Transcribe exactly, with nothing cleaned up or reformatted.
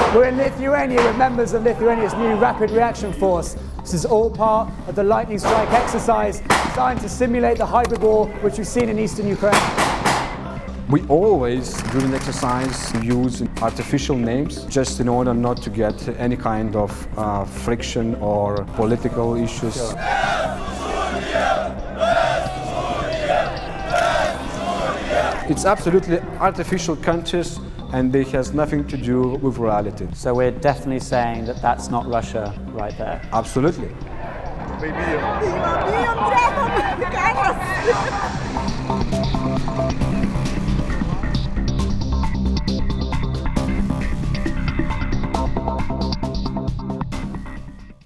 We're in Lithuania with members of Lithuania's new Rapid Reaction Force. This is all part of the lightning strike exercise designed to simulate the hybrid war which we've seen in eastern Ukraine. We always, during the exercise, use artificial names just in order not to get any kind of uh, friction or political issues. Sure. It's absolutely artificial countries, and it has nothing to do with reality. So we're definitely saying that that's not Russia right there. Absolutely. Maybe.